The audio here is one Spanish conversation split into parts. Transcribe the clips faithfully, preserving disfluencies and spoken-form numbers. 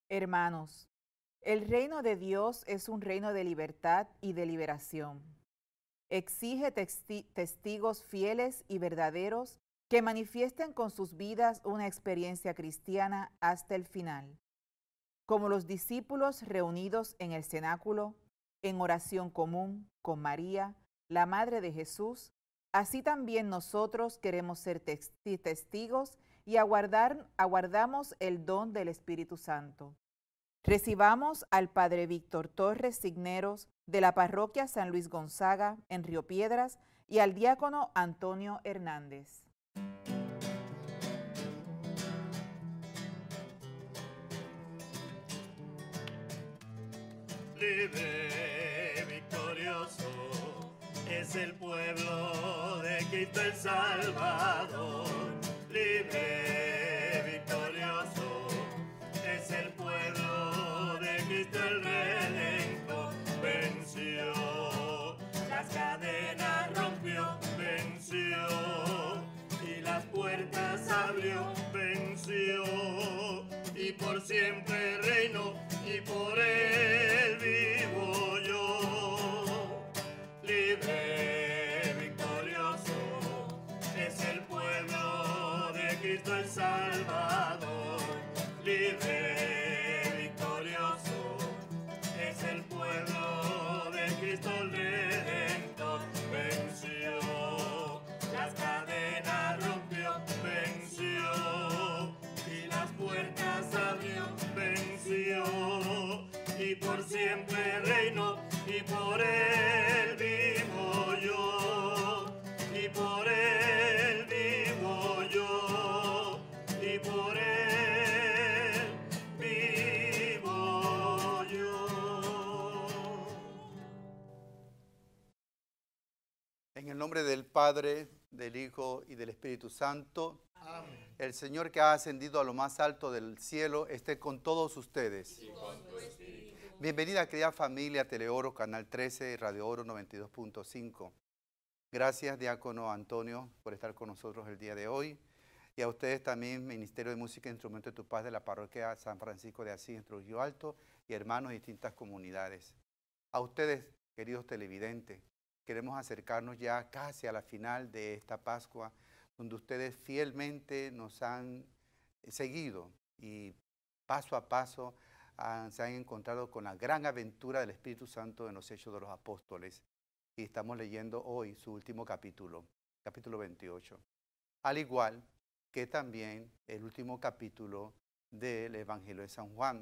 Hermanos, el reino de Dios es un reino de libertad y de liberación. Exige testi- testigos fieles y verdaderos que manifiesten con sus vidas una experiencia cristiana hasta el final. Como los discípulos reunidos en el cenáculo, en oración común con María, la Madre de Jesús, así también nosotros queremos ser testi- testigos y aguardar, aguardamos el don del Espíritu Santo. Recibamos al Padre Víctor Torres Cisneros de la Parroquia San Luis Gonzaga en Río Piedras y al diácono Antonio Hernández. Libre, victorioso, es el pueblo de Cristo el Salvador. Libre, victorioso, es el pueblo de Cristo el Redentor. Venció, las cadenas rompió, venció, y las puertas abrió, venció, y por siempre reinó, y por él vivo yo. Libre, victorioso, es el pueblo de Cristo el Salvador. Libre, victorioso, es el pueblo de Cristo el Redentor. Venció, las cadenas rompió, venció, y las puertas abrió, venció, y por siempre reino, y por él vivo yo, y por él vivo yo, y por él vivo yo. En el nombre del Padre, del Hijo y del Espíritu Santo, Amén. el Señor que ha ascendido a lo más alto del cielo esté con todos ustedes. Y con tu espíritu. Bienvenida, querida familia Teleoro, Canal trece, Radio Oro noventa y dos punto cinco. Gracias, diácono Antonio, por estar con nosotros el día de hoy. Y a ustedes también, Ministerio de Música e Instrumento de tu Paz de la Parroquia San Francisco de Asís en Trujillo Alto y hermanos de distintas comunidades. A ustedes, queridos televidentes, queremos acercarnos ya casi a la final de esta Pascua, donde ustedes fielmente nos han seguido y paso a paso han, se han encontrado con la gran aventura del Espíritu Santo en los Hechos de los Apóstoles. Y estamos leyendo hoy su último capítulo, capítulo veintiocho. Al igual que también el último capítulo del Evangelio de San Juan,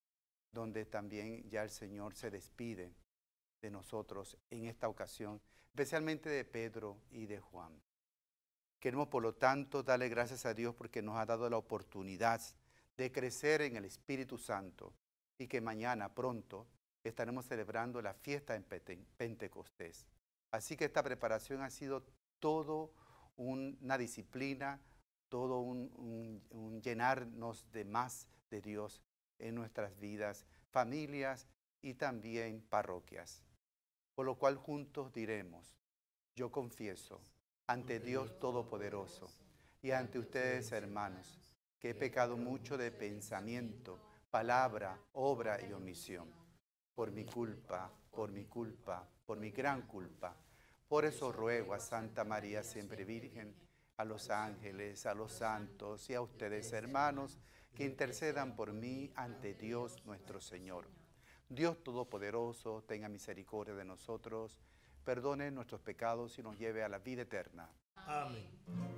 donde también ya el Señor se despide de nosotros en esta ocasión, especialmente de Pedro y de Juan. Queremos, por lo tanto, darle gracias a Dios porque nos ha dado la oportunidad de crecer en el Espíritu Santo y que mañana, pronto, estaremos celebrando la fiesta en Pentecostés. Así que esta preparación ha sido todo un, una disciplina, todo un, un, un llenarnos de más de Dios en nuestras vidas, familias y también parroquias. Por lo cual juntos diremos, yo confieso ante Dios Todopoderoso y ante ustedes, hermanos, que he pecado mucho de pensamiento, palabra, obra y omisión. Por mi culpa, por mi culpa, por mi gran culpa. Por eso ruego a Santa María siempre Virgen, a los ángeles, a los santos y a ustedes, hermanos, que intercedan por mí ante Dios nuestro Señor. Dios Todopoderoso, tenga misericordia de nosotros, perdone nuestros pecados y nos lleve a la vida eterna. Amén.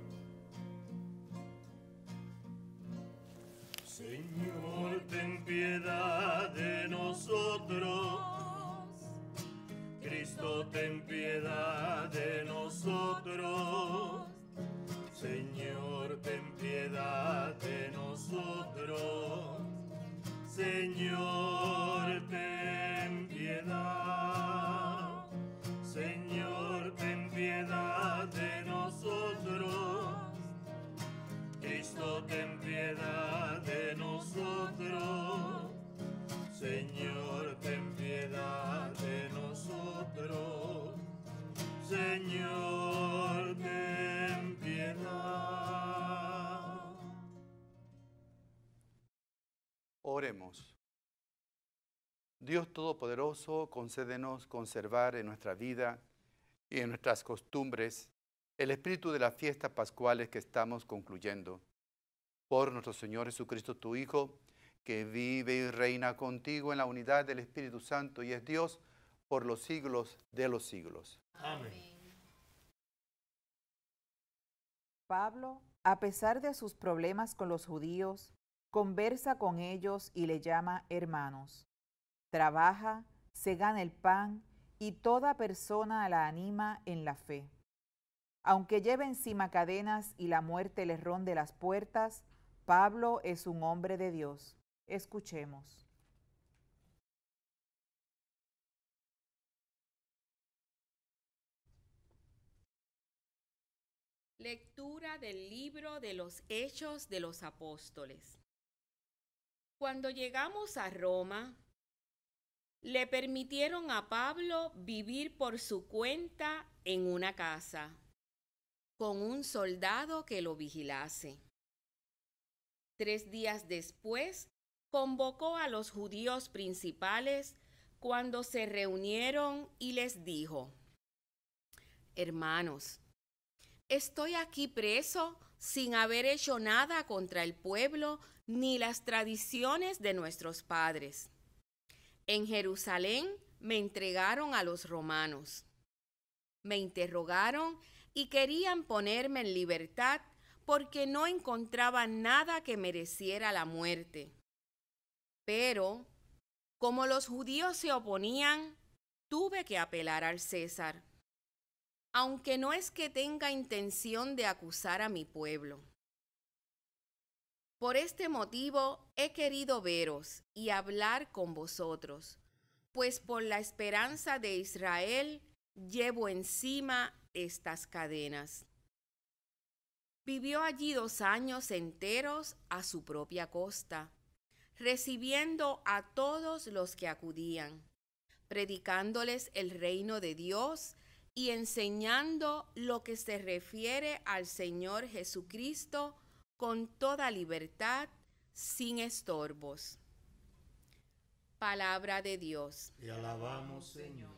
Señor, ten piedad de nosotros. Cristo, ten piedad de nosotros. Señor, ten piedad de nosotros. Señor, ten piedad. Señor, ten piedad de nosotros. Cristo, ten piedad de nosotros. Señor, ten piedad de nosotros. Señor, ten piedad. Oremos. Dios Todopoderoso, concédenos conservar en nuestra vida y en nuestras costumbres el espíritu de las fiestas pascuales que estamos concluyendo. Por nuestro Señor Jesucristo, tu Hijo, que vive y reina contigo en la unidad del Espíritu Santo y es Dios por los siglos de los siglos. Amén. Pablo, a pesar de sus problemas con los judíos, conversa con ellos y le llama hermanos. Trabaja, se gana el pan y toda persona la anima en la fe. Aunque lleve encima cadenas y la muerte le ronde las puertas, Pablo es un hombre de Dios. Escuchemos. Lectura del libro de los Hechos de los Apóstoles. Cuando llegamos a Roma, le permitieron a Pablo vivir por su cuenta en una casa, con un soldado que lo vigilase. Tres días después, convocó a los judíos principales cuando se reunieron y les dijo: Hermanos, estoy aquí preso sin haber hecho nada contra el pueblo ni las tradiciones de nuestros padres. En Jerusalén me entregaron a los romanos. Me interrogaron y querían ponerme en libertad porque no encontraban nada que mereciera la muerte. Pero, como los judíos se oponían, tuve que apelar al César, aunque no es que tenga intención de acusar a mi pueblo. Por este motivo he querido veros y hablar con vosotros, pues por la esperanza de Israel llevo encima estas cadenas. Vivió allí dos años enteros a su propia costa, recibiendo a todos los que acudían, predicándoles el reino de Dios y enseñando lo que se refiere al Señor Jesucristo con toda libertad, sin estorbos. Palabra de Dios. Te alabamos, Señor.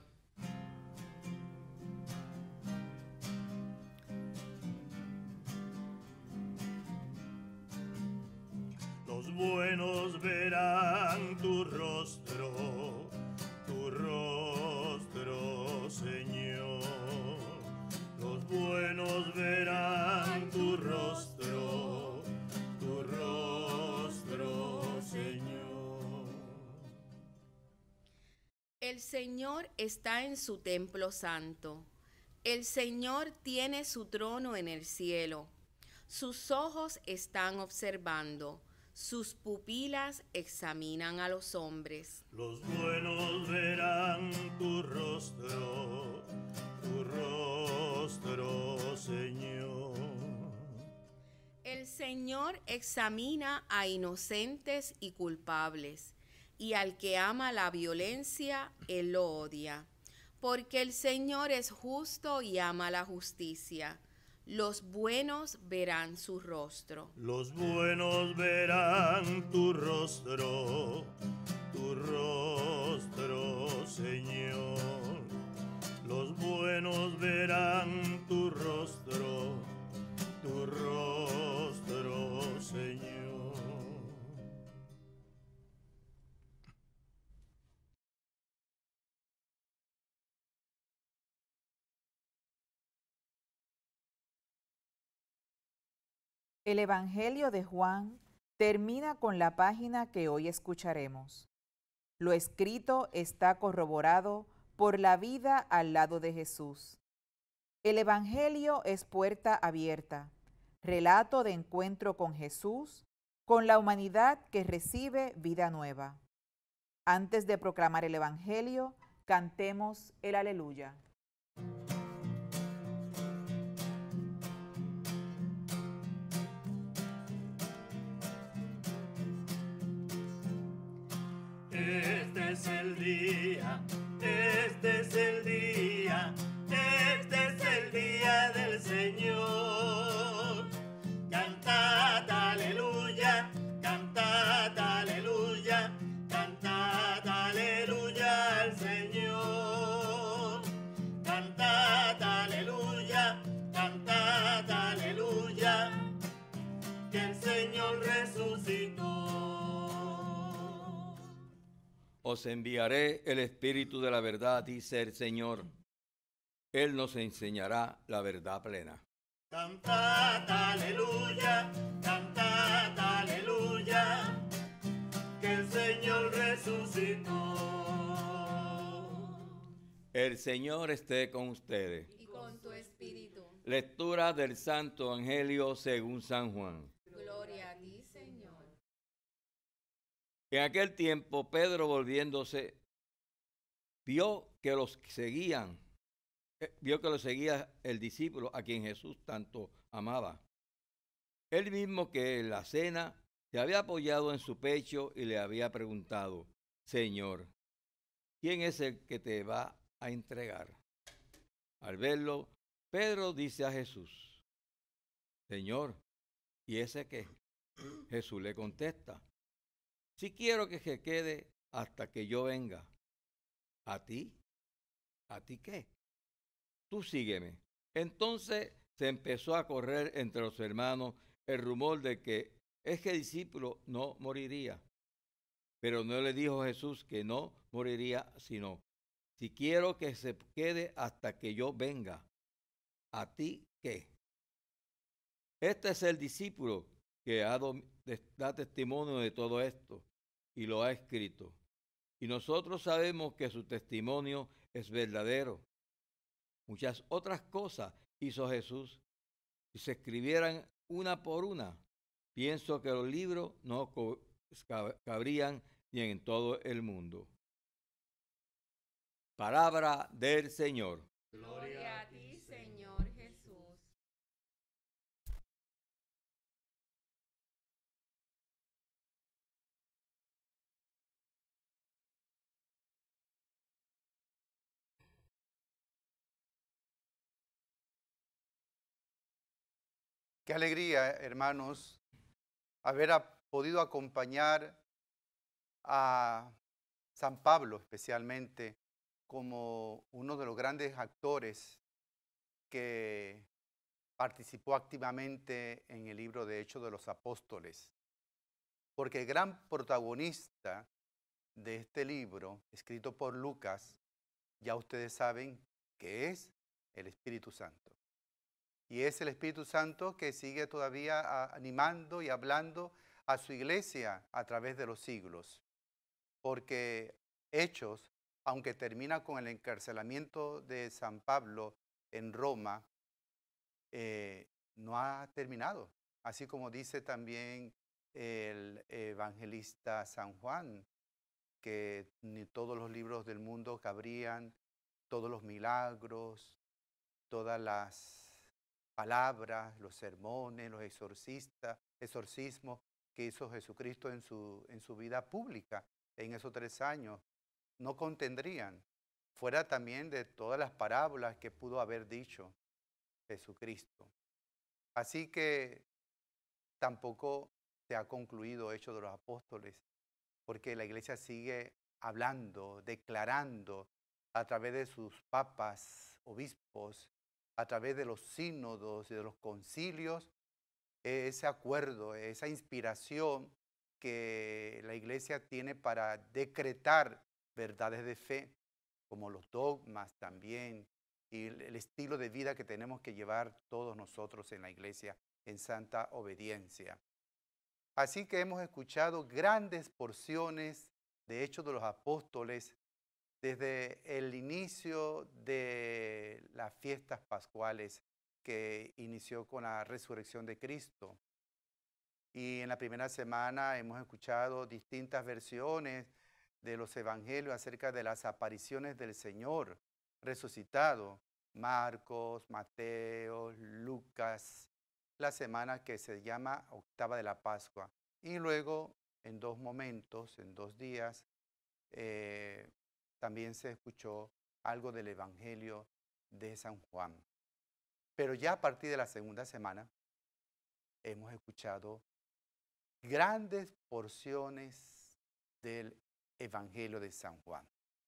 Los buenos verán tu rostro, tu rostro, Señor. Los buenos verán tu rostro, tu rostro, Señor. El Señor está en su templo santo. El Señor tiene su trono en el cielo. Sus ojos están observando. Sus pupilas examinan a los hombres. Los buenos verán tu rostro, tu rostro, Señor. El Señor examina a inocentes y culpables, y al que ama la violencia, Él lo odia. Porque el Señor es justo y ama la justicia. Los buenos verán su rostro. Los buenos verán tu rostro, tu rostro, Señor. Los buenos verán tu rostro, tu rostro, Señor. El Evangelio de Juan termina con la página que hoy escucharemos. Lo escrito está corroborado por la vida al lado de Jesús. El Evangelio es puerta abierta, relato de encuentro con Jesús, con la humanidad que recibe vida nueva. Antes de proclamar el Evangelio, cantemos el Aleluya. Este es el día, este es el día, este es el día del Señor. Cantad aleluya, cantad aleluya, cantad aleluya. que el Señor resucitó. Os enviaré el Espíritu de la verdad, dice el Señor. Él nos enseñará la verdad plena. Cantad aleluya, cantad aleluya, que el Señor resucitó. El Señor esté con ustedes. Y con tu espíritu. Lectura del Santo Evangelio según San Juan. Gloria a ti, Señor. En aquel tiempo, Pedro, volviéndose, vio que los seguían, eh, vio que los seguía el discípulo a quien Jesús tanto amaba. Él mismo que en la cena se había apoyado en su pecho y le había preguntado: Señor, ¿quién es el que te va a entregar? Al verlo, Pedro dice a Jesús: Señor, ¿y ese qué? Jesús le contesta: Si quiero que se quede hasta que yo venga. ¿A ti? ¿A ti qué? Tú sígueme. Entonces se empezó a correr entre los hermanos el rumor de que ese discípulo no moriría. Pero no le dijo Jesús que no moriría, sino: Si quiero que se quede hasta que yo venga. ¿A ti qué? Este es el discípulo que ha da testimonio de todo esto y lo ha escrito. Y nosotros sabemos que su testimonio es verdadero. Muchas otras cosas hizo Jesús. Si se escribieran una por una, pienso que los libros no cabrían ni en todo el mundo. Palabra del Señor. Gloria a ti, Señor Jesús. Qué alegría, hermanos, haber a- podido acompañar a San Pablo especialmente como uno de los grandes actores que participó activamente en el libro de Hechos de los Apóstoles. Porque el gran protagonista de este libro, escrito por Lucas, ya ustedes saben que es el Espíritu Santo. Y es el Espíritu Santo que sigue todavía a- animando y hablando a su iglesia a través de los siglos. Porque Hechos, aunque termina con el encarcelamiento de San Pablo en Roma, eh, no ha terminado. Así como dice también el evangelista San Juan, que ni todos los libros del mundo cabrían, todos los milagros, todas las palabras, los sermones, los exorcistas, exorcismos que hizo Jesucristo en su, en su vida pública en esos tres años, no contendrían, fuera también de todas las parábolas que pudo haber dicho Jesucristo. Así que tampoco se ha concluido Hechos de los Apóstoles, porque la iglesia sigue hablando, declarando a través de sus papas, obispos, a través de los sínodos y de los concilios, ese acuerdo, esa inspiración que la iglesia tiene para decretar verdades de fe, como los dogmas también, y el estilo de vida que tenemos que llevar todos nosotros en la iglesia en santa obediencia. Así que hemos escuchado grandes porciones de Hechos de los Apóstoles desde el inicio de las fiestas pascuales que inició con la resurrección de Cristo. Y en la primera semana hemos escuchado distintas versiones de los evangelios acerca de las apariciones del Señor resucitado. Marcos, Mateo, Lucas, la semana que se llama octava de la Pascua. Y luego, en dos momentos, en dos días, eh, también se escuchó algo del Evangelio de San Juan. Pero ya a partir de la segunda semana hemos escuchado grandes porciones del Evangelio de San Juan.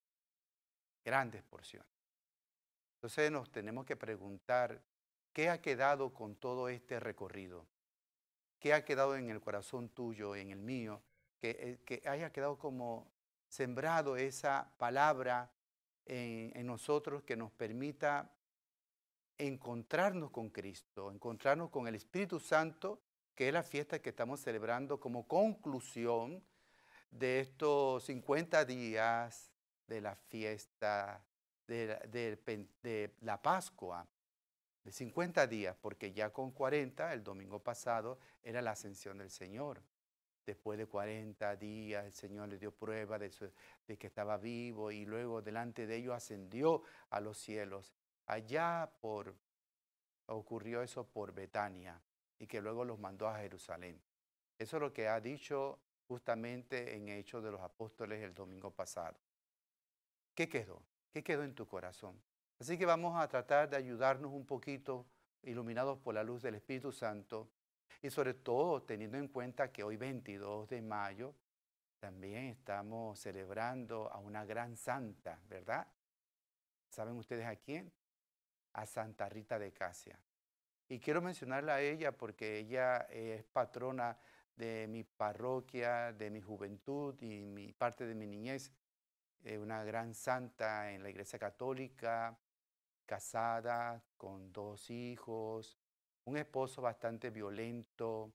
Grandes porciones. Entonces nos tenemos que preguntar, ¿qué ha quedado con todo este recorrido? ¿Qué ha quedado en el corazón tuyo, en el mío? Que, eh, que haya quedado como sembrado esa palabra en, en nosotros que nos permita encontrarnos con Cristo, encontrarnos con el Espíritu Santo, que es la fiesta que estamos celebrando como conclusión de estos cincuenta días de la fiesta de, la- de Pen- de la Pascua, de cincuenta días, porque ya con cuarenta, el domingo pasado, era la ascensión del Señor. Después de cuarenta días, el Señor le dio prueba de, su- de que estaba vivo y luego delante de ellos ascendió a los cielos. Allá por, ocurrió eso por Betania y que luego los mandó a Jerusalén. Eso es lo que ha dicho justamente en Hechos de los Apóstoles el domingo pasado. ¿Qué quedó? ¿Qué quedó en tu corazón? Así que vamos a tratar de ayudarnos un poquito, iluminados por la luz del Espíritu Santo, y sobre todo teniendo en cuenta que hoy veintidós de mayo también estamos celebrando a una gran santa, ¿verdad? ¿Saben ustedes a quién? A Santa Rita de Casia. Y quiero mencionarla a ella porque ella es patrona de mi parroquia, de mi juventud y mi parte de mi niñez. Eh, una gran santa en la Iglesia Católica, casada, con dos hijos, un esposo bastante violento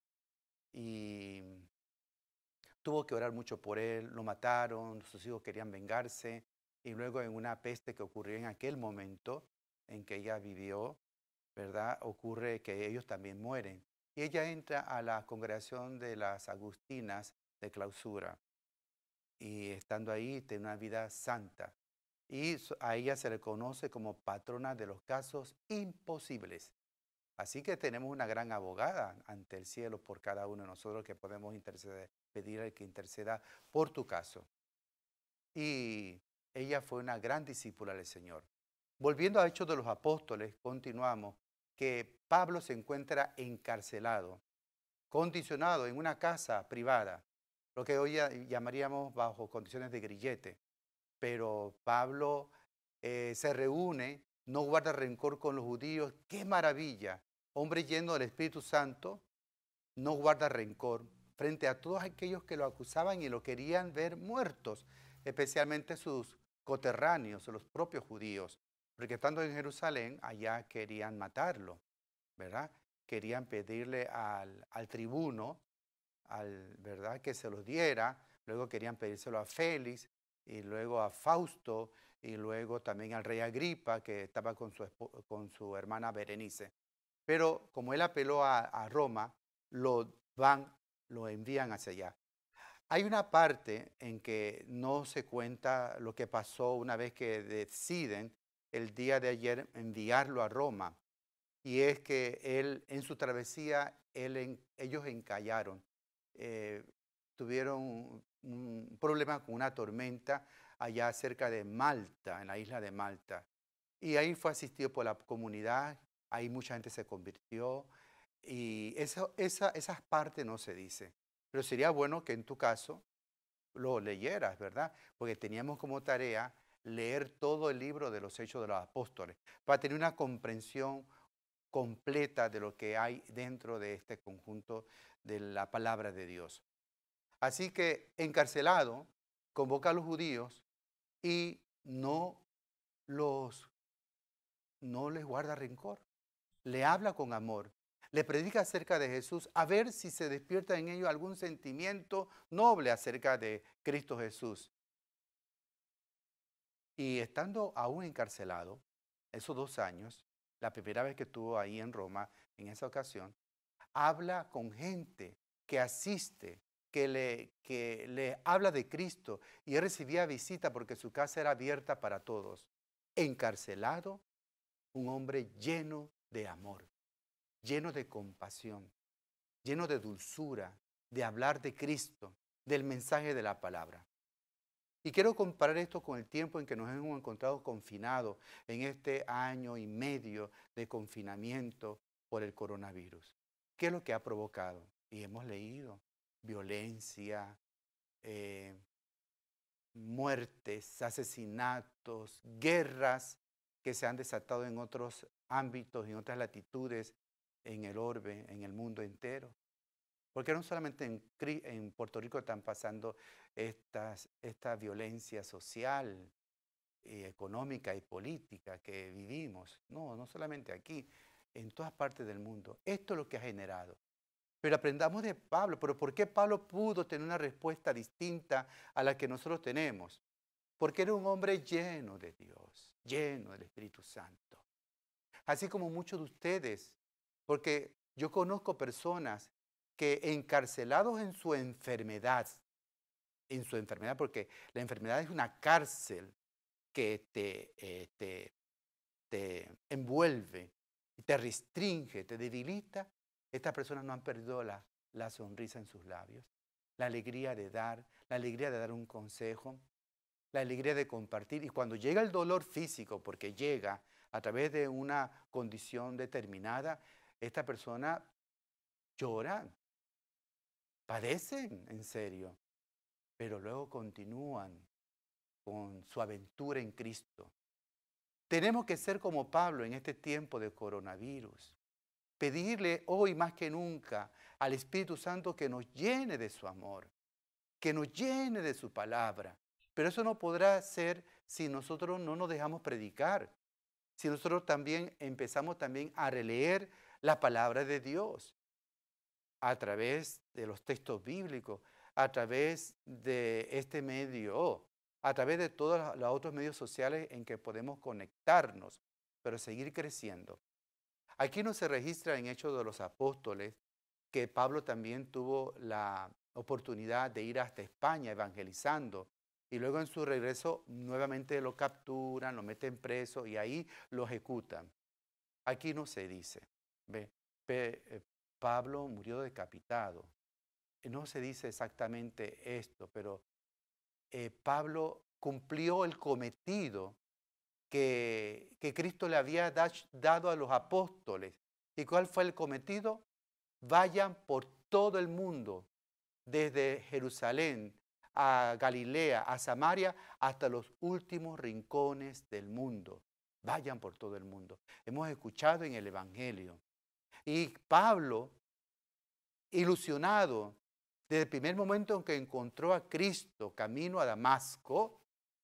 y tuvo que orar mucho por él, lo mataron, sus hijos querían vengarse y luego en una peste que ocurrió en aquel momento en que ella vivió, ¿verdad? Ocurre que ellos también mueren. Y ella entra a la congregación de las Agustinas de clausura y estando ahí tiene una vida santa. Y so- a ella se le conoce como patrona de los casos imposibles. Así que tenemos una gran abogada ante el cielo por cada uno de nosotros que podemos interceder, pedirle que interceda por tu caso. Y ella fue una gran discípula del Señor. Volviendo a Hechos de los Apóstoles, continuamos, que Pablo se encuentra encarcelado, condicionado en una casa privada, lo que hoy ya- llamaríamos bajo condiciones de grillete. Pero Pablo eh, se reúne, no guarda rencor con los judíos. ¡Qué maravilla! Hombre lleno del Espíritu Santo, no guarda rencor frente a todos aquellos que lo acusaban y lo querían ver muertos, especialmente sus coterráneos, los propios judíos, porque estando en Jerusalén, allá querían matarlo, ¿verdad? Querían pedirle al, al tribuno, al, ¿verdad? Que se los diera, luego querían pedírselo a Félix, y luego a Fausto, y luego también al rey Agripa, que estaba con su, espo- con su hermana Berenice. Pero como él apeló a, a Roma, lo van, lo envían hacia allá. Hay una parte en que no se cuenta lo que pasó una vez que deciden el día de ayer enviarlo a Roma. Y es que él, en su travesía, él en- ellos encallaron. Eh, tuvieron un, un problema con una tormenta allá cerca de Malta, en la isla de Malta. Y ahí fue asistido por la comunidad, ahí mucha gente se convirtió y eso, esa, esas partes no se dice. Pero sería bueno que en tu caso lo leyeras, ¿verdad? Porque teníamos como tarea leer todo el libro de los Hechos de los Apóstoles para tener una comprensión completa de lo que hay dentro de este conjunto de la palabra de Dios. Así que encarcelado, convoca a los judíos y no los no les guarda rencor, le habla con amor, le predica acerca de Jesús, a ver si se despierta en ellos algún sentimiento noble acerca de Cristo Jesús. Y estando aún encarcelado, esos dos años, la primera vez que estuvo ahí en Roma, en esa ocasión, habla con gente que asiste, que le, que le habla de Cristo y él recibía visita porque su casa era abierta para todos. Encarcelado, un hombre lleno de amor, lleno de compasión, lleno de dulzura, de hablar de Cristo, del mensaje de la palabra. Y quiero comparar esto con el tiempo en que nos hemos encontrado confinados en este año y medio de confinamiento por el coronavirus. ¿Qué es lo que ha provocado? Y hemos leído violencia, eh, muertes, asesinatos, guerras que se han desatado en otros ámbitos, en otras latitudes, en el orbe, en el mundo entero. Porque no solamente en, en Puerto Rico están pasando estas, esta violencia social, y económica y política que vivimos. No, no solamente aquí, en todas partes del mundo. Esto es lo que ha generado. Pero aprendamos de Pablo. ¿Pero por qué Pablo pudo tener una respuesta distinta a la que nosotros tenemos? Porque era un hombre lleno de Dios, lleno del Espíritu Santo. Así como muchos de ustedes, porque yo conozco personas que encarcelados en su enfermedad, en su enfermedad, porque la enfermedad es una cárcel que te, eh, te, te envuelve, te restringe, te debilita, estas personas no han perdido la, la sonrisa en sus labios, la alegría de dar, la alegría de dar un consejo, la alegría de compartir. Y cuando llega el dolor físico, porque llega a través de una condición determinada, esta persona llora, padecen en serio, pero luego continúan con su aventura en Cristo. Tenemos que ser como Pablo en este tiempo de coronavirus. Pedirle hoy más que nunca al Espíritu Santo que nos llene de su amor, que nos llene de su palabra. Pero eso no podrá ser si nosotros no nos dejamos predicar, si nosotros también empezamos también a releer la palabra de Dios a través de los textos bíblicos, a través de este medio, a través de todos los otros medios sociales en que podemos conectarnos, pero seguir creciendo. Aquí no se registra en Hechos de los Apóstoles que Pablo también tuvo la oportunidad de ir hasta España evangelizando y luego en su regreso nuevamente lo capturan, lo meten preso y ahí lo ejecutan. Aquí no se dice. ¿Ve? Pablo murió decapitado. No se dice exactamente esto, pero eh, Pablo cumplió el cometido que, que Cristo le había da, dado a los apóstoles. ¿Y cuál fue el cometido? Vayan por todo el mundo, desde Jerusalén a Galilea, a Samaria, hasta los últimos rincones del mundo. Vayan por todo el mundo. Hemos escuchado en el Evangelio. Y Pablo, ilusionado, desde el primer momento en que encontró a Cristo camino a Damasco,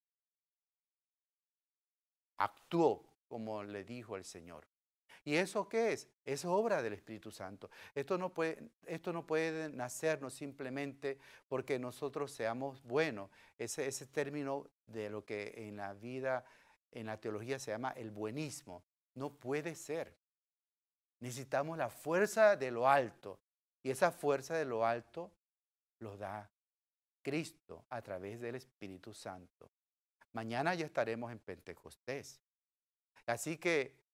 actuó como le dijo el Señor. ¿Y eso qué es? Es obra del Espíritu Santo. Esto no puede, esto no puede nacernos simplemente porque nosotros seamos buenos. Ese, ese término de lo que en la vida, en la teología se llama el buenismo. No puede ser. Necesitamos la fuerza de lo alto. Y esa fuerza de lo alto lo da Cristo a través del Espíritu Santo. Mañana ya estaremos en Pentecostés. Así que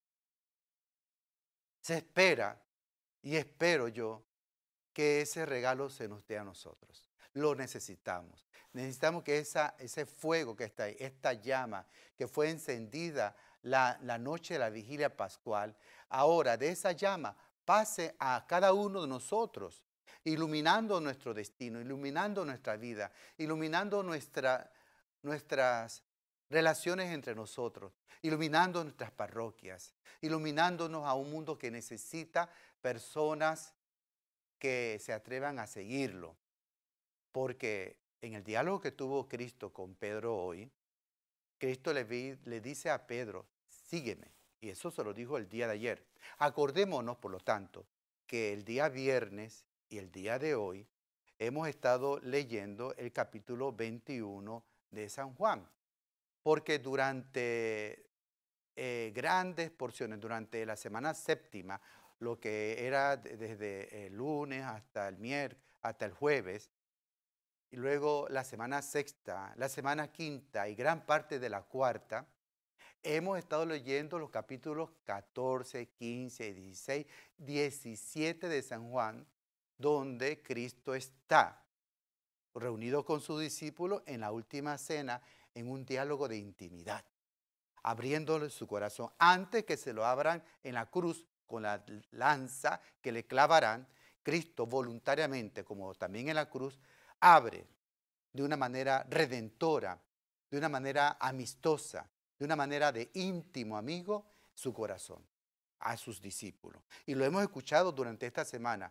se espera, y espero yo, que ese regalo se nos dé a nosotros. Lo necesitamos. Necesitamos que esa, ese fuego que está ahí, esta llama que fue encendida la, la noche de la vigilia pascual, ahora de esa llama pase a cada uno de nosotros, iluminando nuestro destino, iluminando nuestra vida, iluminando nuestra, nuestras relaciones entre nosotros, iluminando nuestras parroquias, iluminándonos a un mundo que necesita personas que se atrevan a seguirlo. Porque en el diálogo que tuvo Cristo con Pedro hoy, Cristo le, vi, le dice a Pedro, sígueme. Y eso se lo dijo el día de ayer. Acordémonos, por lo tanto, que el día viernes y el día de hoy hemos estado leyendo el capítulo veintiuno de San Juan. Porque durante eh, grandes porciones, durante la semana séptima, lo que era desde el lunes hasta el miércoles, hasta el jueves, y luego la semana sexta, la semana quinta y gran parte de la cuarta, hemos estado leyendo los capítulos catorce, quince, dieciséis, diecisiete de San Juan, donde Cristo está reunido con sus discípulos en la última cena, en un diálogo de intimidad, abriéndole su corazón antes que se lo abran en la cruz con la lanza que le clavarán. Cristo voluntariamente, como también en la cruz, abre de una manera redentora, de una manera amistosa, de una manera de íntimo amigo, su corazón a sus discípulos. Y lo hemos escuchado durante esta semana.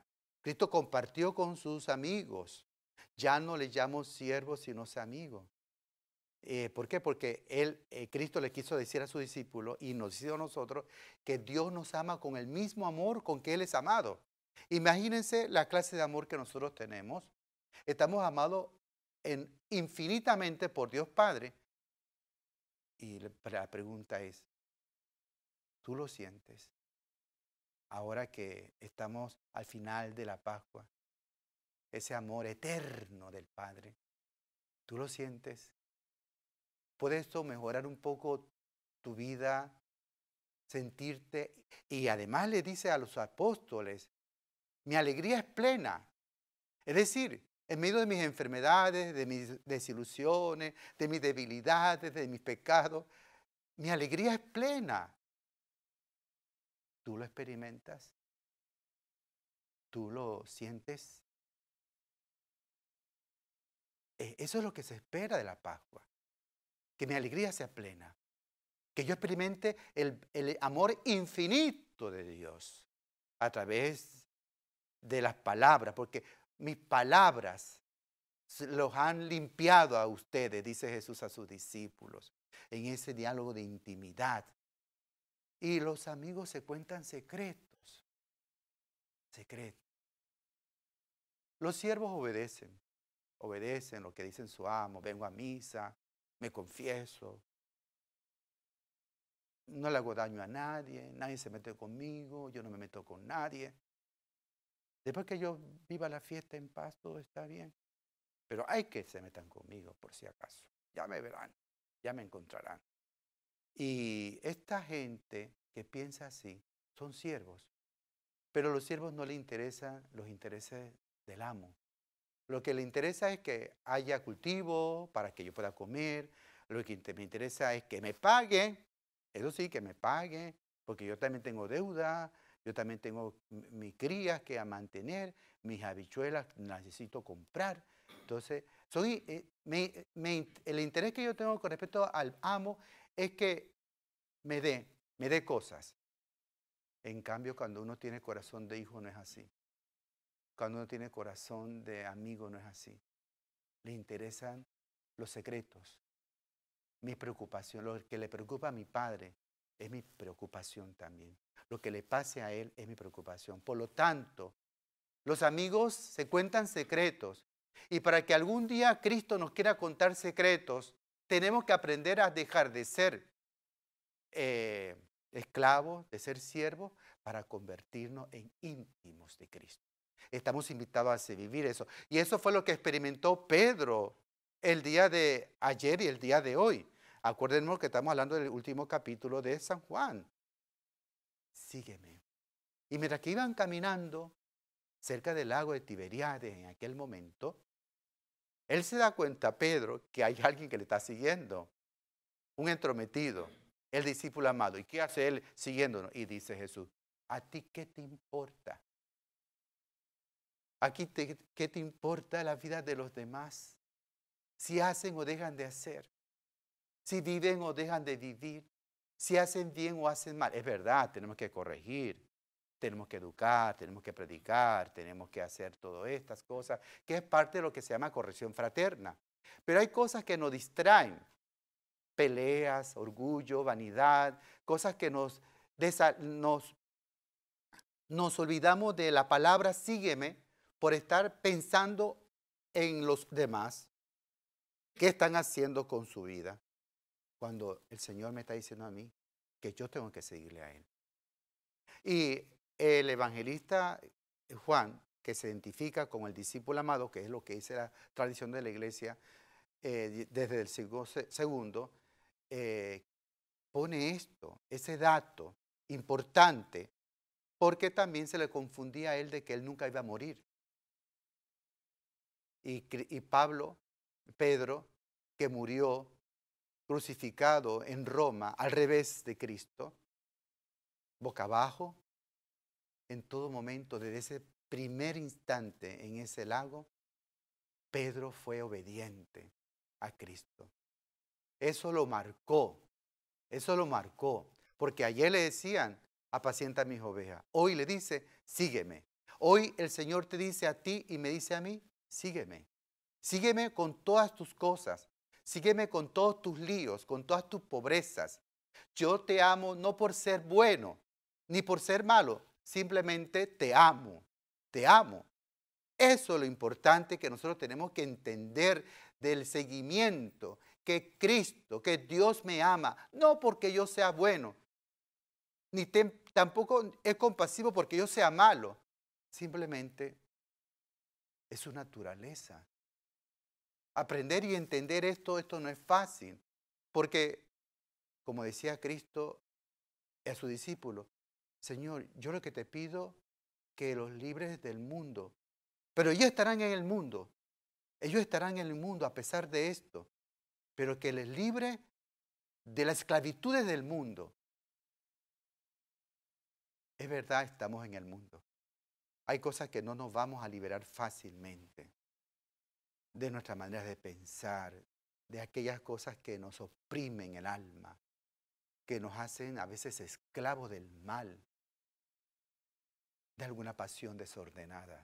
Cristo compartió con sus amigos. Ya no le llamo siervos, sino amigos. Eh, ¿Por qué? Porque él, eh, Cristo le quiso decir a sus discípulos y nos dice a nosotros que Dios nos ama con el mismo amor con que Él es amado. Imagínense la clase de amor que nosotros tenemos. Estamos amados en, infinitamente por Dios Padre. Y la pregunta es, ¿tú lo sientes? Ahora que estamos al final de la Pascua, ese amor eterno del Padre, ¿tú lo sientes? ¿Puede esto mejorar un poco tu vida? Sentirte. Y además le dice a los apóstoles, mi alegría es plena. Es decir, en medio de mis enfermedades, de mis desilusiones, de mis debilidades, de mis pecados, mi alegría es plena. ¿Tú lo experimentas? ¿Tú lo sientes? Eso es lo que se espera de la Pascua. Que mi alegría sea plena. Que yo experimente el, el amor infinito de Dios a través de las palabras. Porque mis palabras los han limpiado a ustedes, dice Jesús a sus discípulos, en ese diálogo de intimidad. Y los amigos se cuentan secretos. Secretos. Los siervos obedecen. Obedecen lo que dicen su amo. Vengo a misa, me confieso. No le hago daño a nadie, nadie se mete conmigo, yo no me meto con nadie. Después que yo viva la fiesta en paz, todo está bien. Pero hay que se metan conmigo, por si acaso. Ya me verán, ya me encontrarán. Y esta gente que piensa así, son siervos. Pero a los siervos no les interesan los intereses del amo. Lo que le interesa es que haya cultivo para que yo pueda comer. Lo que me interesa es que me paguen. Eso sí, que me paguen, porque yo también tengo deuda, yo también tengo mis crías que a mantener, mis habichuelas necesito comprar. Entonces, soy, eh, me, me, el interés que yo tengo con respecto al amo es que me dé, me dé cosas. En cambio, cuando uno tiene corazón de hijo no es así. Cuando uno tiene corazón de amigo no es así. Le interesan los secretos. Mi preocupación, lo que le preocupa a mi padre es mi preocupación también. Lo que le pase a él es mi preocupación. Por lo tanto, los amigos se cuentan secretos. Y para que algún día Cristo nos quiera contar secretos, tenemos que aprender a dejar de ser eh, esclavos, de ser siervos, para convertirnos en íntimos de Cristo. Estamos invitados a vivir eso. Y eso fue lo que experimentó Pedro el día de ayer y el día de hoy. Acuérdennos que estamos hablando del último capítulo de San Juan. Sígueme. Y mientras que iban caminando cerca del lago de Tiberíades en aquel momento, él se da cuenta, Pedro, que hay alguien que le está siguiendo. Un entrometido, el discípulo amado. ¿Y qué hace él siguiéndonos? Y dice Jesús, ¿a ti qué te importa? ¿A ti te, qué te importa la vida de los demás? Si hacen o dejan de hacer, si viven o dejan de vivir, si hacen bien o hacen mal. Es verdad, tenemos que corregir, tenemos que educar, tenemos que predicar, tenemos que hacer todas estas cosas, que es parte de lo que se llama corrección fraterna. Pero hay cosas que nos distraen, peleas, orgullo, vanidad, cosas que nos, nos, nos olvidamos de la palabra sígueme por estar pensando en los demás. ¿Qué están haciendo con su vida? Cuando el Señor me está diciendo a mí que yo tengo que seguirle a Él. Y el evangelista Juan, que se identifica como el discípulo amado, que es lo que dice la tradición de la iglesia eh, desde el siglo segundo, eh, pone esto, ese dato importante, porque también se le confundía a él de que él nunca iba a morir. Y, y Pablo, Pedro, que murió crucificado en Roma al revés de Cristo, boca abajo, en todo momento, desde ese primer instante en ese lago, Pedro fue obediente a Cristo. Eso lo marcó, eso lo marcó, porque ayer le decían, apacienta mis ovejas. Hoy le dice, sígueme. Hoy el Señor te dice a ti y me dice a mí, sígueme. Sígueme con todas tus cosas. Sígueme con todos tus líos, con todas tus pobrezas. Yo te amo no por ser bueno, ni por ser malo. Simplemente te amo. Te amo. Eso es lo importante que nosotros tenemos que entender del seguimiento, que Cristo, que Dios me ama, no porque yo sea bueno, ni te, tampoco es compasivo porque yo sea malo, simplemente es su naturaleza. Aprender y entender esto, esto no es fácil, porque, como decía Cristo a su discípulo, Señor, yo lo que te pido, que los libres del mundo, pero ellos estarán en el mundo, ellos estarán en el mundo a pesar de esto, pero que les libre de las esclavitudes del mundo. Es verdad, estamos en el mundo. Hay cosas que no nos vamos a liberar fácilmente de nuestra manera de pensar, de aquellas cosas que nos oprimen el alma, que nos hacen a veces esclavos del mal, de alguna pasión desordenada,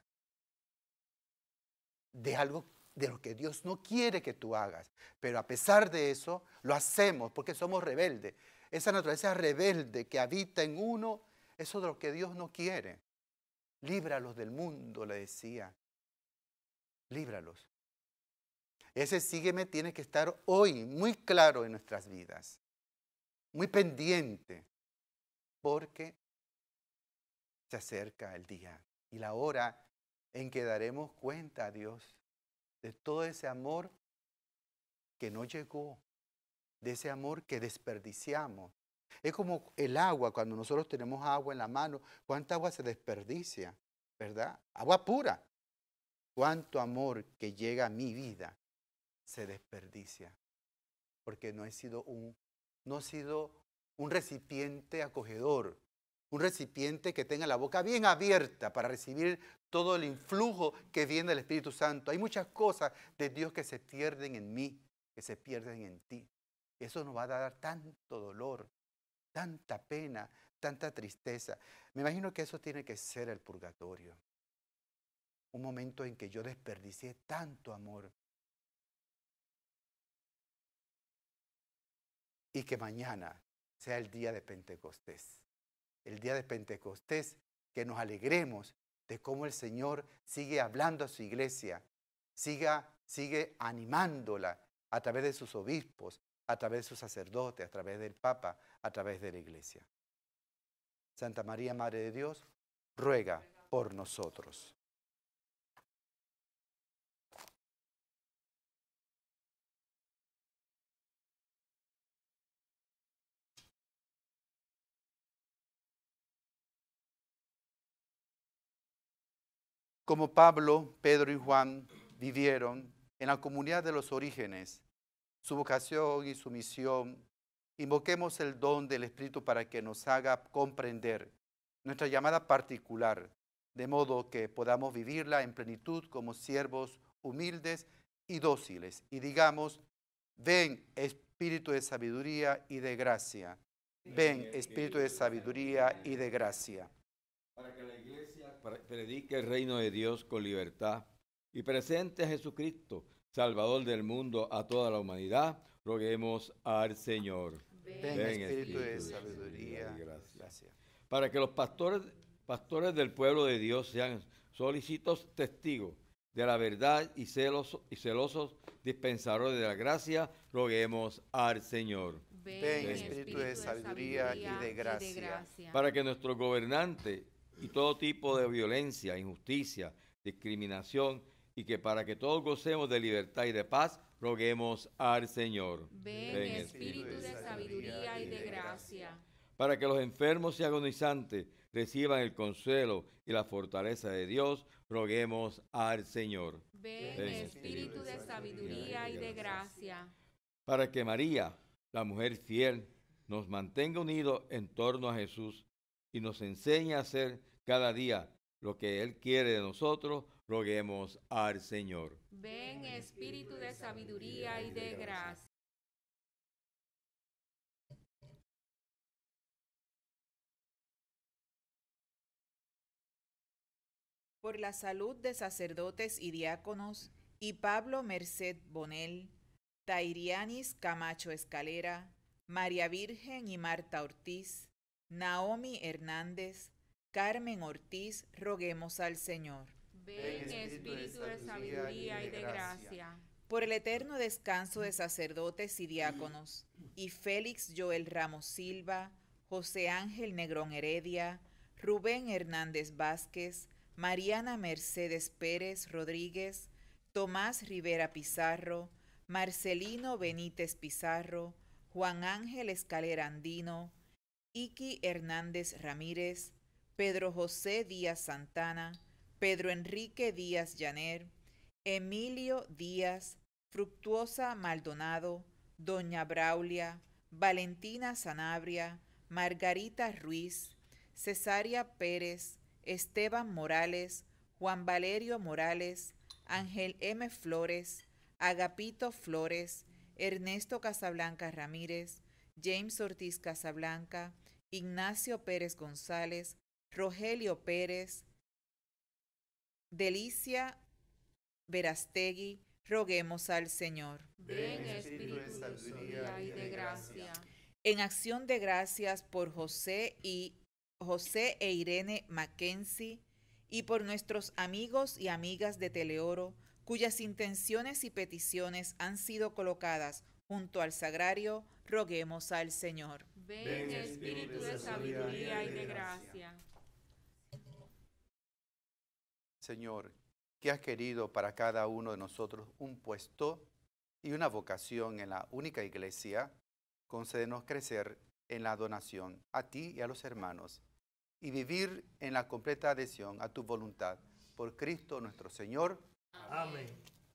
de algo de lo que Dios no quiere que tú hagas. Pero a pesar de eso, lo hacemos porque somos rebeldes. Esa naturaleza rebelde que habita en uno, eso es lo que Dios no quiere. Líbralos del mundo, le decía. Líbralos. Ese sígueme tiene que estar hoy muy claro en nuestras vidas. Muy pendiente. Porque se acerca el día y la hora en que daremos cuenta a Dios de todo ese amor que no llegó, de ese amor que desperdiciamos. Es como el agua, cuando nosotros tenemos agua en la mano, ¿cuánta agua se desperdicia? ¿Verdad? Agua pura. ¿Cuánto amor que llega a mi vida se desperdicia? Porque no he sido un, no he sido un recipiente acogedor, un recipiente que tenga la boca bien abierta para recibir todo el influjo que viene del Espíritu Santo. Hay muchas cosas de Dios que se pierden en mí, que se pierden en ti. Eso nos va a dar tanto dolor, tanta pena, tanta tristeza. Me imagino que eso tiene que ser el purgatorio. Un momento en que yo desperdicié tanto amor. Y que mañana sea el día de Pentecostés. El día de Pentecostés, que nos alegremos de cómo el Señor sigue hablando a su iglesia, siga, sigue animándola a través de sus obispos, a través de sus sacerdotes, a través del Papa, a través de la iglesia. Santa María, Madre de Dios, ruega por nosotros. Como Pablo, Pedro y Juan vivieron en la comunidad de los orígenes, su vocación y su misión, invoquemos el don del Espíritu para que nos haga comprender nuestra llamada particular, de modo que podamos vivirla en plenitud como siervos humildes y dóciles. Y digamos, ven Espíritu de sabiduría y de gracia. Ven Espíritu de sabiduría y de gracia. Para que la iglesia predique el reino de Dios con libertad y presente a Jesucristo, Salvador del mundo, a toda la humanidad, roguemos al Señor. Ven, Ven Espíritu, Espíritu de sabiduría y gracia. gracia. Para que los pastores, pastores del pueblo de Dios sean solícitos testigos de la verdad y celosos, y celosos dispensadores de la gracia, roguemos al Señor. Ven, Ven Espíritu, Espíritu de sabiduría, sabiduría y, de gracia. y de gracia. Para que nuestros gobernantes y todo tipo de violencia, injusticia, discriminación, y que para que todos gocemos de libertad y de paz, roguemos al Señor. Ven, Ven Espíritu de sabiduría y de gracia. Para que los enfermos y agonizantes reciban el consuelo y la fortaleza de Dios, roguemos al Señor. Ven, Ven Espíritu de sabiduría y de gracia. Para que María, la mujer fiel, nos mantenga unidos en torno a Jesús y nos enseñe a hacer cada día lo que Él quiere de nosotros, roguemos al Señor. Ven Espíritu de sabiduría y de gracia. por la salud de sacerdotes y diáconos, y Pablo Merced Bonel, Tairianis Camacho Escalera, María Virgen y Marta Ortiz, Naomi Hernández, Carmen Ortiz, roguemos al Señor. Ven, Espíritu de sabiduría y de gracia. Por el eterno descanso de sacerdotes y diáconos, y Félix Joel Ramos Silva, José Ángel Negrón Heredia, Rubén Hernández Vázquez, Mariana Mercedes Pérez Rodríguez, Tomás Rivera Pizarro, Marcelino Benítez Pizarro, Juan Ángel Escalera Andino, Iki Hernández Ramírez, Pedro José Díaz Santana, Pedro Enrique Díaz Llaner, Emilio Díaz, Fructuosa Maldonado, Doña Braulia, Valentina Sanabria, Margarita Ruiz, Cesaria Pérez, Esteban Morales, Juan Valerio Morales, Ángel M. Flores, Agapito Flores, Ernesto Casablanca Ramírez, James Ortiz Casablanca, Ignacio Pérez González, Rogelio Pérez, Delicia Verastegui, roguemos al Señor. Ven, Espíritu de sabiduría y de gracia. En acción de gracias por José y José e Irene Mackenzie y por nuestros amigos y amigas de Teleoro, cuyas intenciones y peticiones han sido colocadas junto al sagrario, roguemos al Señor. Ven, Espíritu de sabiduría y de gracia. Señor, que has querido para cada uno de nosotros un puesto y una vocación en la única iglesia, concédenos crecer en la donación a ti y a los hermanos y vivir en la completa adhesión a tu voluntad. Por Cristo nuestro Señor. Amén.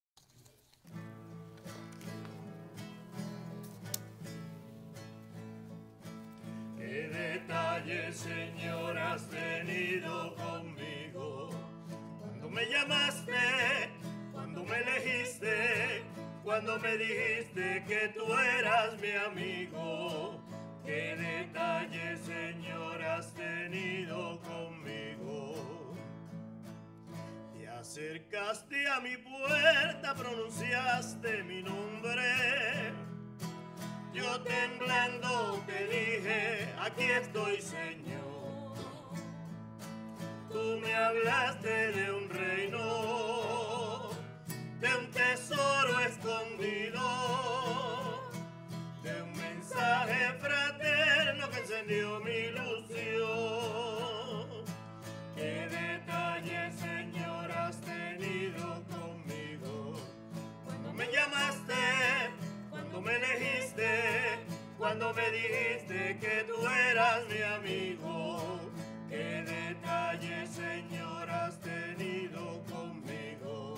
Qué detalle, Señor, has tenido conmigo. Cuando me llamaste, cuando me elegiste, cuando me dijiste que tú eras mi amigo. Qué detalle, Señor, has tenido conmigo. Te acercaste a mi puerta, pronunciaste mi nombre. Yo temblando te dije, aquí estoy, Señor. Tú me hablaste de un reino, de un tesoro escondido, de un mensaje fraterno que encendió mi ilusión. Qué detalle, Señor, has tenido conmigo. Cuando me llamaste, cuando me elegiste, cuando me dijiste que tú eras mi amigo. Qué detalle, Señor, has tenido conmigo.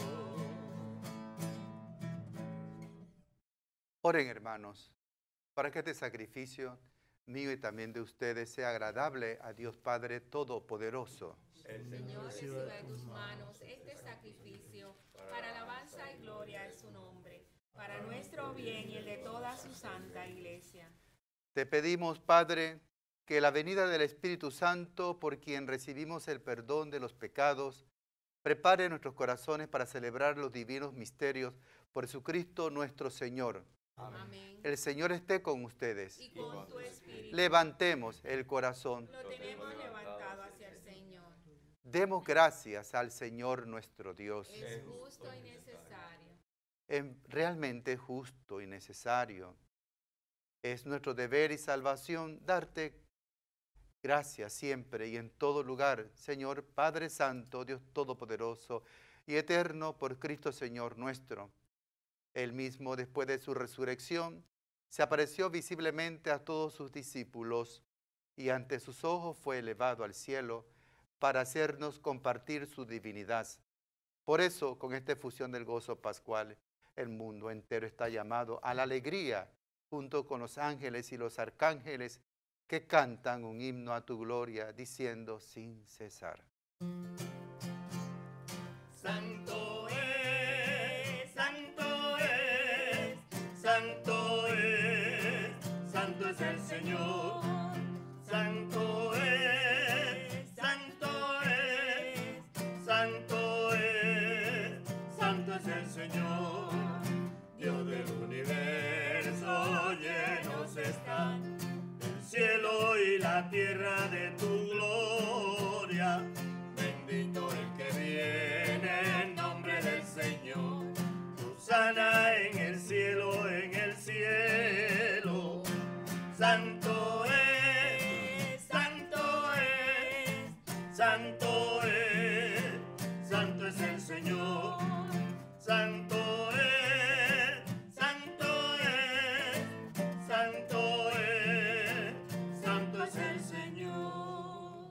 Oren, hermanos, para que este sacrificio mío y también de ustedes sea agradable a Dios Padre Todopoderoso. El Señor reciba de tus manos este sacrificio para alabanza y gloria de su nombre, para nuestro bien y el de toda su santa iglesia. Te pedimos, Padre, que la venida del Espíritu Santo, por quien recibimos el perdón de los pecados, prepare nuestros corazones para celebrar los divinos misterios por Jesucristo nuestro Señor. Amén. El Señor esté con ustedes. Y con tu espíritu. Levantemos el corazón. Lo tenemos levantado hacia el Señor. Demos gracias al Señor nuestro Dios. Es justo y necesario. Es realmente justo y necesario. Es nuestro deber y salvación darte gracias siempre y en todo lugar, Señor Padre Santo, Dios Todopoderoso y Eterno, por Cristo Señor nuestro. Él mismo, después de su resurrección, se apareció visiblemente a todos sus discípulos y ante sus ojos fue elevado al cielo para hacernos compartir su divinidad. Por eso, con esta efusión del gozo pascual, el mundo entero está llamado a la alegría, junto con los ángeles y los arcángeles que cantan un himno a tu gloria, diciendo sin cesar. Santo es, santo es, santo es, santo es el Señor. Santo es, santo es, santo es el Señor, Dios del universo, llenos están el cielo y la tierra de tu gloria. Bendito el que viene en nombre del Señor. Hosana en el cielo, en el cielo. Santo es, santo es, santo es, santo es el Señor. Santo es, santo es, santo es, santo es el Señor.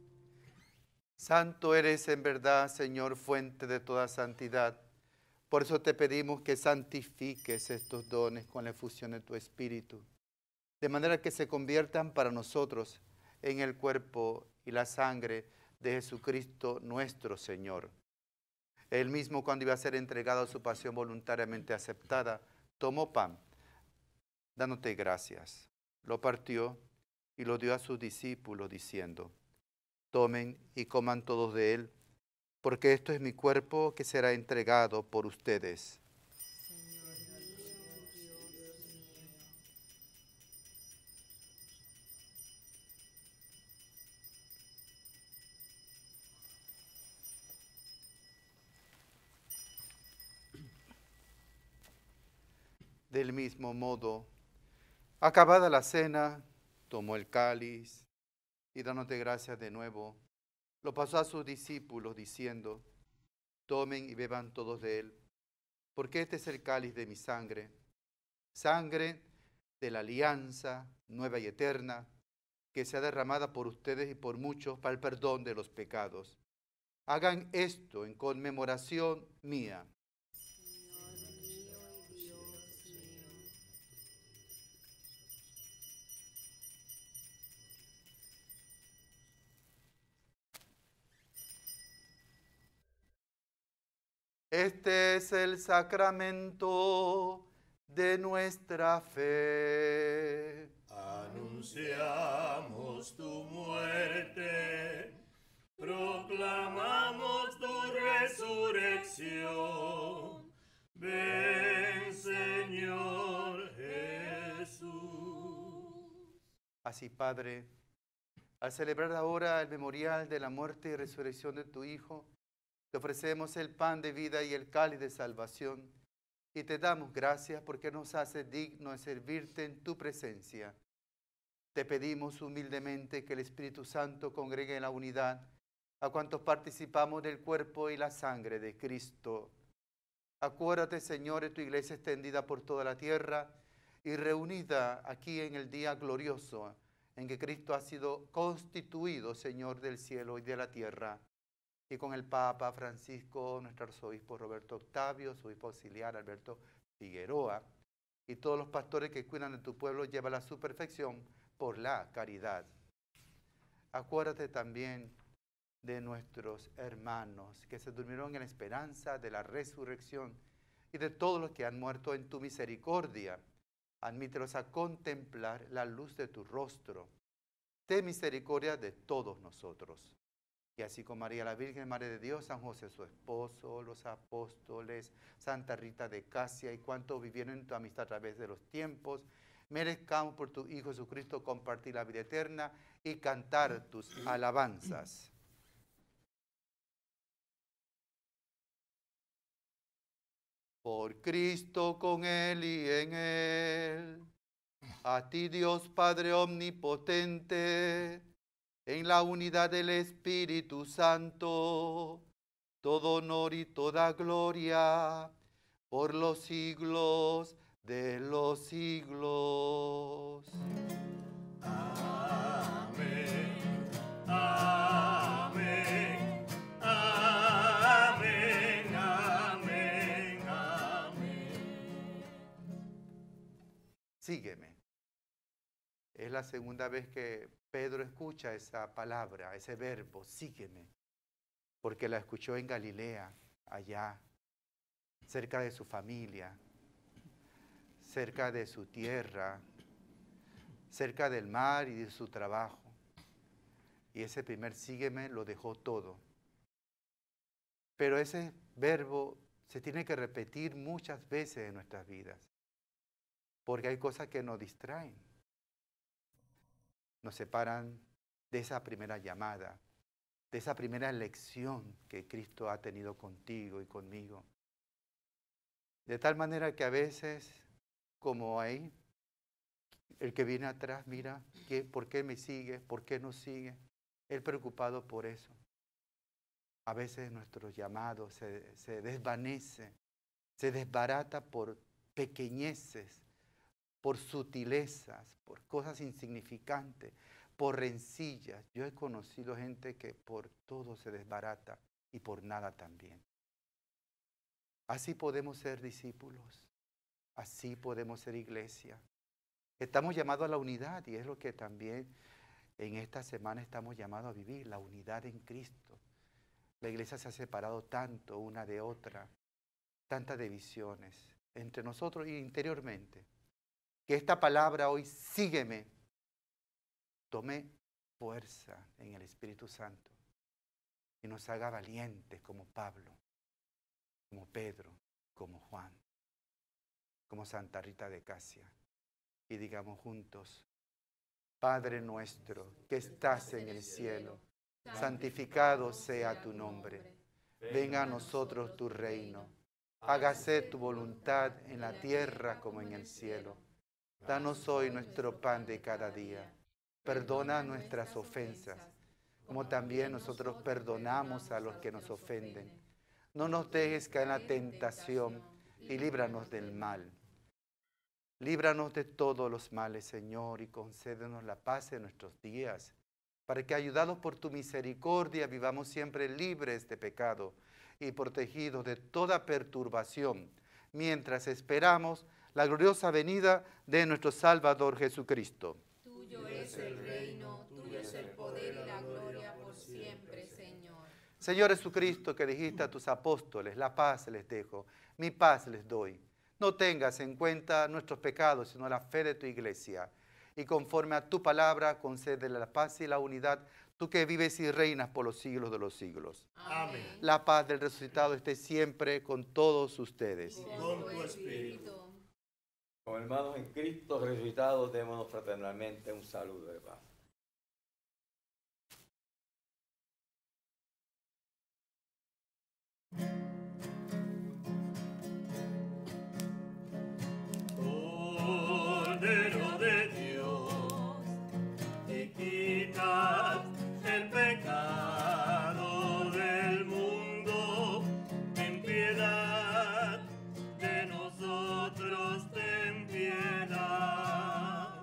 Santo eres en verdad, Señor, fuente de toda santidad. Por eso te pedimos que santifiques estos dones con la efusión de tu Espíritu, de manera que se conviertan para nosotros en el cuerpo y la sangre de Jesucristo nuestro Señor. Él mismo, cuando iba a ser entregado a su pasión voluntariamente aceptada, tomó pan, dándote gracias, lo partió y lo dio a sus discípulos, diciendo: tomen y coman todos de él, porque esto es mi cuerpo que será entregado por ustedes. Del mismo modo, acabada la cena, tomó el cáliz y dándote gracias de nuevo, lo pasó a sus discípulos diciendo: tomen y beban todos de él, porque este es el cáliz de mi sangre, sangre de la alianza nueva y eterna, que sea derramada por ustedes y por muchos para el perdón de los pecados. Hagan esto en conmemoración mía. Este es el sacramento de nuestra fe. Anunciamos tu muerte, proclamamos tu resurrección. Ven, Señor Jesús. Así, Padre, al celebrar ahora el memorial de la muerte y resurrección de tu Hijo, te ofrecemos el pan de vida y el cáliz de salvación, y te damos gracias porque nos hace digno de servirte en tu presencia. Te pedimos humildemente que el Espíritu Santo congregue en la unidad a cuantos participamos del cuerpo y la sangre de Cristo. Acuérdate, Señor, de tu iglesia extendida por toda la tierra y reunida aquí en el día glorioso en que Cristo ha sido constituido Señor del cielo y de la tierra. Y con el Papa Francisco, nuestro arzobispo Roberto Octavio, su obispo auxiliar Alberto Figueroa, y todos los pastores que cuidan de tu pueblo, llévala a su perfección por la caridad. Acuérdate también de nuestros hermanos que se durmieron en la esperanza de la resurrección y de todos los que han muerto en tu misericordia. Admítelos a contemplar la luz de tu rostro. Ten misericordia de todos nosotros. Y así con María la Virgen, Madre de Dios, San José su esposo, los apóstoles, Santa Rita de Casia y cuantos vivieron en tu amistad a través de los tiempos, merezcamos por tu Hijo Jesucristo compartir la vida eterna y cantar tus alabanzas. Por Cristo, con Él y en Él, a ti Dios Padre omnipotente, en la unidad del Espíritu Santo, todo honor y toda gloria, por los siglos de los siglos. Amén, amén, amén, amén, amén. Sígueme. Es la segunda vez que Pedro escucha esa palabra, ese verbo, sígueme, porque la escuchó en Galilea, allá, cerca de su familia, cerca de su tierra, cerca del mar y de su trabajo. Y ese primer sígueme lo dejó todo. Pero ese verbo se tiene que repetir muchas veces en nuestras vidas, porque hay cosas que nos distraen, nos separan de esa primera llamada, de esa primera lección que Cristo ha tenido contigo y conmigo. De tal manera que a veces, como ahí, el que viene atrás, mira, ¿qué, ¿por qué me sigue? ¿Por qué no sigue? Él preocupado por eso. A veces nuestro llamado se, se desvanece, se desbarata por pequeñeces, por sutilezas, por cosas insignificantes, por rencillas. Yo he conocido gente que por todo se desbarata y por nada también. Así podemos ser discípulos, así podemos ser iglesia. Estamos llamados a la unidad y es lo que también en esta semana estamos llamados a vivir, la unidad en Cristo. La iglesia se ha separado tanto una de otra, tantas divisiones entre nosotros y interiormente. Que esta palabra hoy, sígueme, tome fuerza en el Espíritu Santo y nos haga valientes como Pablo, como Pedro, como Juan, como Santa Rita de Casia. Y digamos juntos, Padre nuestro que estás en el cielo, santificado sea tu nombre. Venga a nosotros tu reino. Hágase tu voluntad en la tierra como en el cielo. Danos hoy nuestro pan de cada día. Perdona nuestras ofensas, como también nosotros perdonamos a los que nos ofenden. No nos dejes caer en la tentación y líbranos del mal. Líbranos de todos los males, Señor, y concédenos la paz en nuestros días, para que, ayudados por tu misericordia, vivamos siempre libres de pecado y protegidos de toda perturbación, mientras esperamos la gloriosa venida de nuestro Salvador Jesucristo. Tuyo es el reino, tuyo es el poder y la gloria por siempre, Señor. Señor Jesucristo, que dijiste a tus apóstoles, la paz les dejo, mi paz les doy. No tengas en cuenta nuestros pecados, sino la fe de tu iglesia. Y conforme a tu palabra, concédele la paz y la unidad, tú que vives y reinas por los siglos de los siglos. Amén. La paz del resucitado esté siempre con todos ustedes. Con tu espíritu. Como hermanos en Cristo resucitados, démonos fraternalmente un saludo de paz. Cordero de Dios, que quitas el pecado del mundo, ten piedad de nosotros, ten piedad.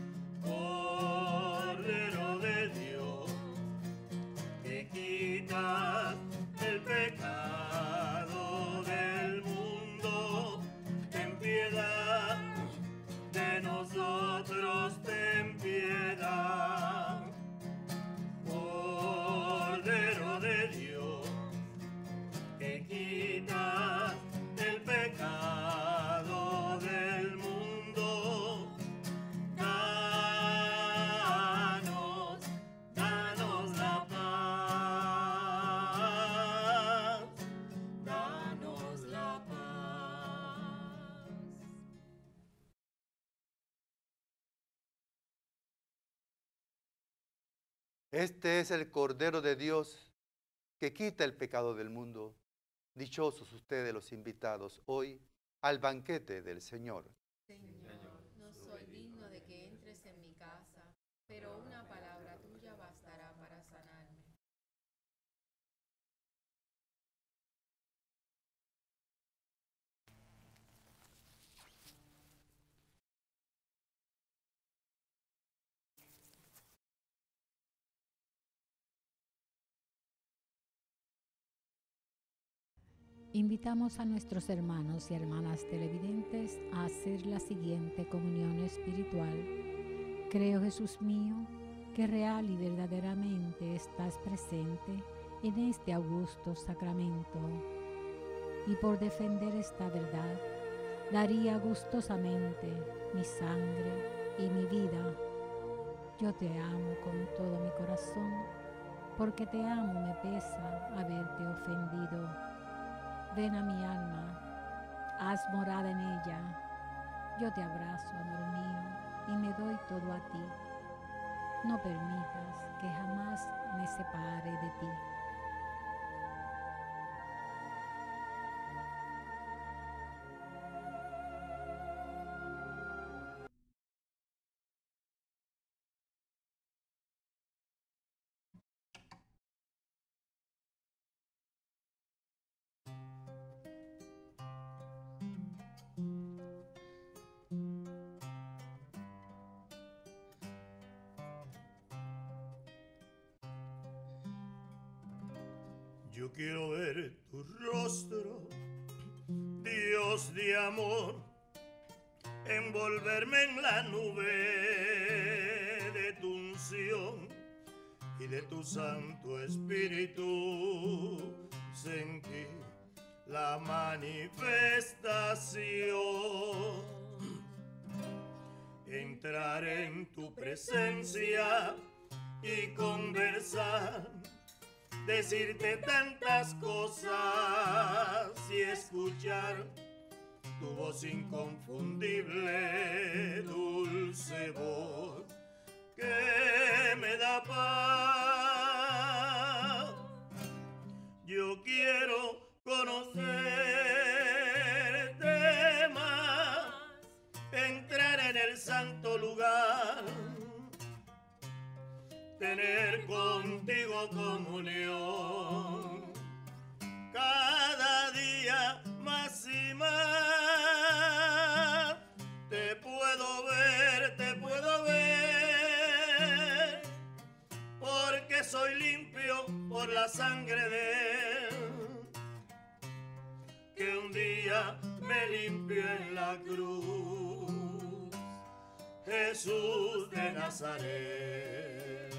Cordero de Dios, que quitas el pecado del mundo, ten piedad de nosotros, ten piedad. Cordero de Dios, que quitas el pecado del mundo, danos, danos la paz, danos la paz. Este es el Cordero de Dios que quita el pecado del mundo. Dichosos ustedes los invitados hoy al banquete del Señor. Señor, no soy digno de que entres en mi casa, pero una palabra tuya bastará para sanarme. Invitamos a nuestros hermanos y hermanas televidentes a hacer la siguiente comunión espiritual. Creo, Jesús mío, que real y verdaderamente estás presente en este augusto sacramento. Y por defender esta verdad, daría gustosamente mi sangre y mi vida. Yo te amo con todo mi corazón, porque te amo me pesa haberte ofendido. Ven a mi alma, haz morada en ella. Yo te abrazo, amor mío, y me doy todo a ti. No permitas que jamás me separe de ti. Yo quiero ver tu rostro, Dios de amor, envolverme en la nube de tu unción y de tu Santo Espíritu, sentir la manifestación, entrar en tu presencia y conversar, decirte tantas cosas y escuchar tu voz inconfundible, dulce voz que me da paz. Yo quiero conocerte más, entrar en el santo lugar, tener contigo comunión, cada día más y más. Te puedo ver, te puedo ver, porque soy limpio por la sangre de Él, que un día me limpió en la cruz, Jesús de Nazaret.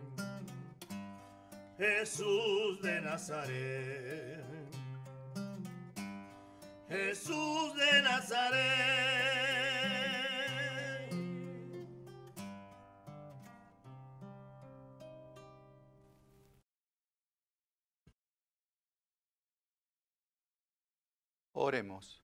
Jesús de Nazaret, Jesús de Nazaret. Oremos.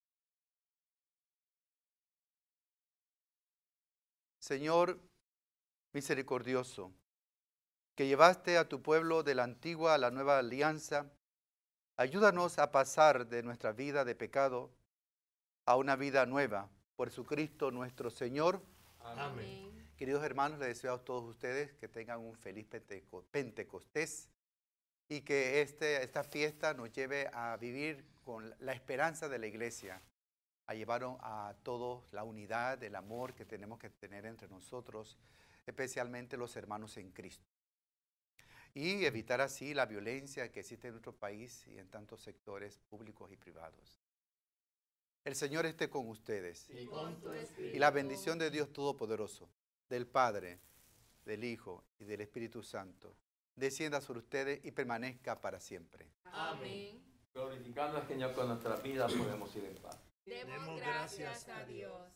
Señor misericordioso, que llevaste a tu pueblo de la antigua a la nueva alianza, ayúdanos a pasar de nuestra vida de pecado a una vida nueva, por Jesucristo nuestro Señor. Amén. Queridos hermanos, les deseo a todos ustedes que tengan un feliz Penteco- Pentecostés y que este, esta fiesta nos lleve a vivir con la esperanza de la iglesia, a llevar a todos la unidad, el amor que tenemos que tener entre nosotros, especialmente los hermanos en Cristo. Y evitar así la violencia que existe en nuestro país y en tantos sectores públicos y privados. El Señor esté con ustedes. Y con tu espíritu. Y la bendición de Dios Todopoderoso, del Padre, del Hijo y del Espíritu Santo, descienda sobre ustedes y permanezca para siempre. Amén. Glorificando al Señor con nuestras vidas, podemos ir en paz. Demos Demos gracias gracias a Dios.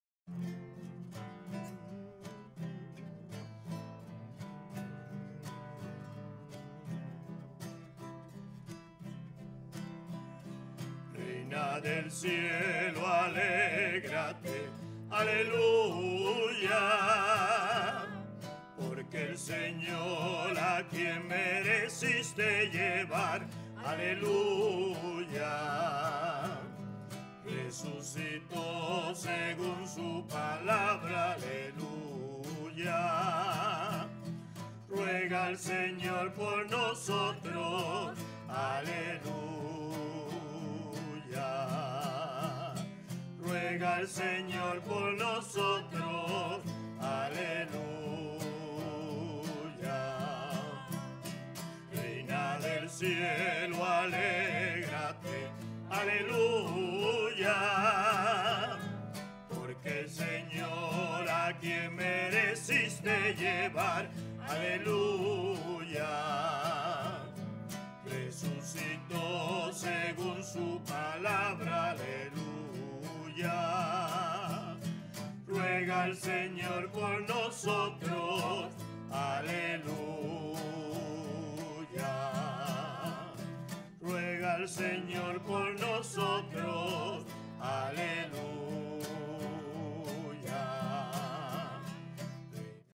Reina del cielo, alégrate, aleluya, porque el Señor a quien mereciste llevar, aleluya, resucitó según su palabra, aleluya. Ruega al Señor por nosotros, aleluya. Ruega al Señor por nosotros, aleluya. Reina del cielo, alégrate, aleluya, porque el Señor a quien mereciste llevar, aleluya, resucitó según su palabra, aleluya. Ruega al Señor por nosotros, aleluya. Ruega al Señor por